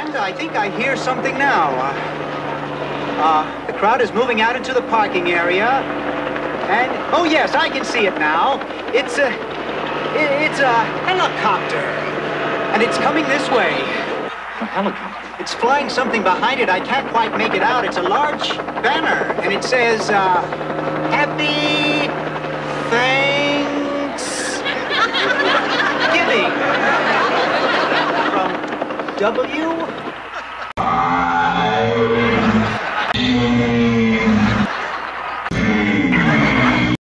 And I think I hear something now. The crowd is moving out into the parking area. And, oh yes, I can see it now. It's a helicopter. And it's coming this way. A helicopter? It's flying something behind it. I can't quite make it out. It's a large banner. And it says, Happy Thanksgiving. From W.